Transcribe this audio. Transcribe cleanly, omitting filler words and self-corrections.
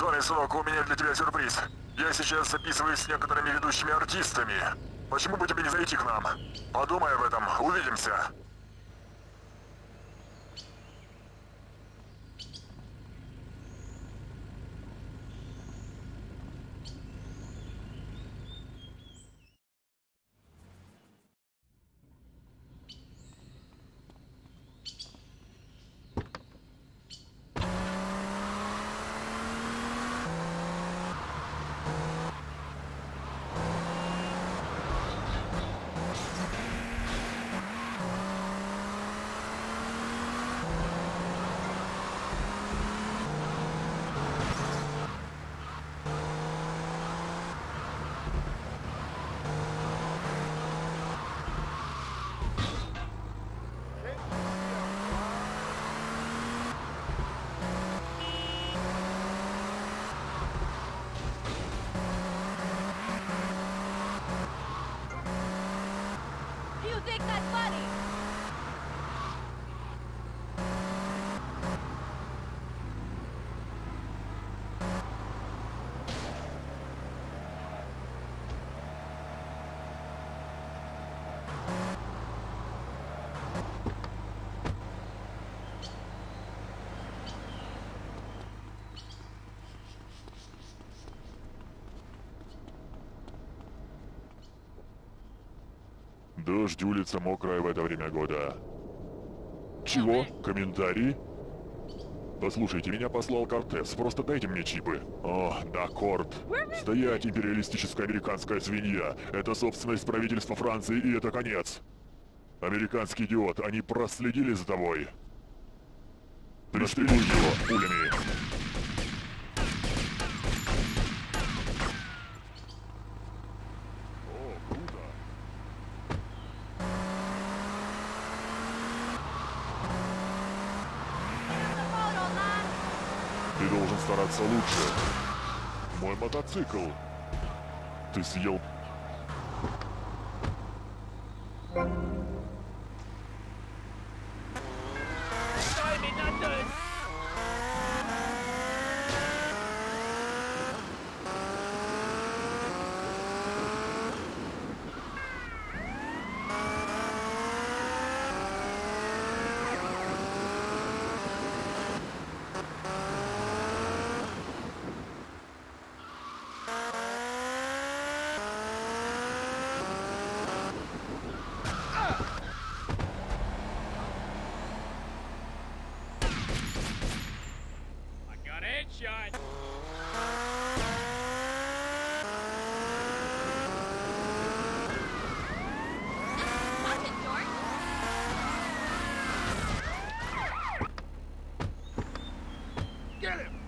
Тони, сынок, у меня для тебя сюрприз. Я сейчас записываюсь с некоторыми ведущими артистами. Почему бы тебе не зайти к нам? Подумай об этом, увидимся. You think that's funny? Дождь, улица мокрая в это время года. Чего? Комментарий? Послушайте, меня послал Кортес. Просто дайте мне чипы. О, да, Корт. Стоять, империалистическая американская свинья. Это собственность правительства Франции, и это конец. Американский идиот, они проследили за тобой. Пристрелю его пулями. Ты должен стараться лучше. Мой мотоцикл. Ты съел... Headshot! Watch it, George. Get him!